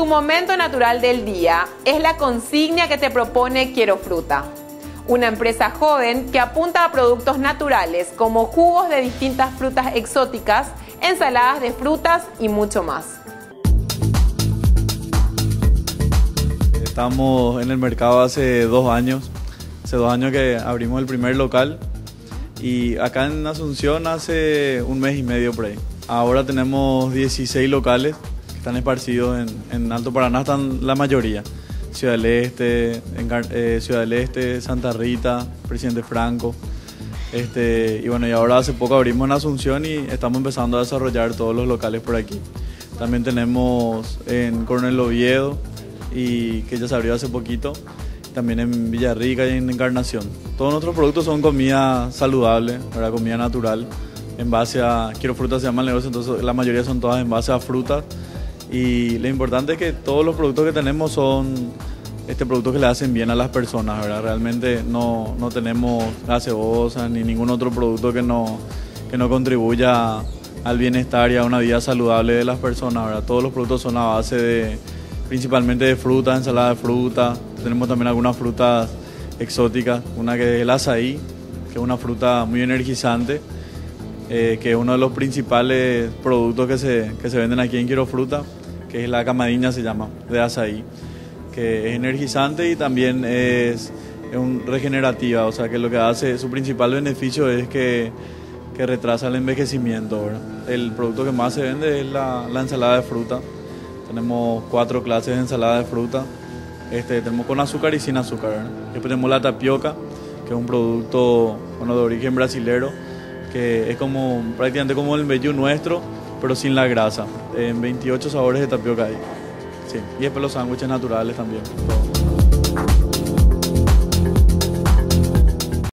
Tu momento natural del día es la consigna que te propone Quiero Fruta, una empresa joven que apunta a productos naturales como jugos de distintas frutas exóticas, ensaladas de frutas y mucho más. Estamos en el mercado hace 2 años. Hace 2 años que abrimos el primer local y acá en Asunción hace 1 mes y medio por ahí. Ahora tenemos 16 locales que están esparcidos en Alto Paraná, están la mayoría. Ciudad del Este, Santa Rita, Presidente Franco. Y bueno, y ahora hace poco abrimos en Asunción y estamos empezando a desarrollar todos los locales por aquí. También tenemos en Coronel Oviedo, y que ya se abrió hace poquito, también en Villarrica y en Encarnación. Todos nuestros productos son comida saludable, ¿verdad? Comida natural, en base a, Quiero Fruta se llama el negocio, entonces la mayoría son todas en base a frutas. Y lo importante es que todos los productos que tenemos son productos que le hacen bien a las personas, ¿verdad? Realmente no tenemos gaseosa ni ningún otro producto que no contribuya al bienestar y a una vida saludable de las personas, ¿verdad? Todos los productos son a base principalmente de fruta, ensalada de fruta. Tenemos también algunas frutas exóticas, una que es el azaí, que es una fruta muy energizante, que es uno de los principales productos que se venden aquí en Quiero Fruta, que es la camadiña, se llama, de azaí, que es energizante y también es regenerativa, o sea que lo que hace, su principal beneficio es que retrasa el envejecimiento, ¿verdad? El producto que más se vende es la ensalada de fruta. Tenemos 4 clases de ensalada de fruta. Tenemos con azúcar y sin azúcar, ¿verdad? Después tenemos la tapioca, que es un producto de origen brasilero, que es prácticamente como el mbejú nuestro, pero sin la grasa. En 28 sabores de tapioca hay. Sí. Y después los sándwiches naturales también. Todo.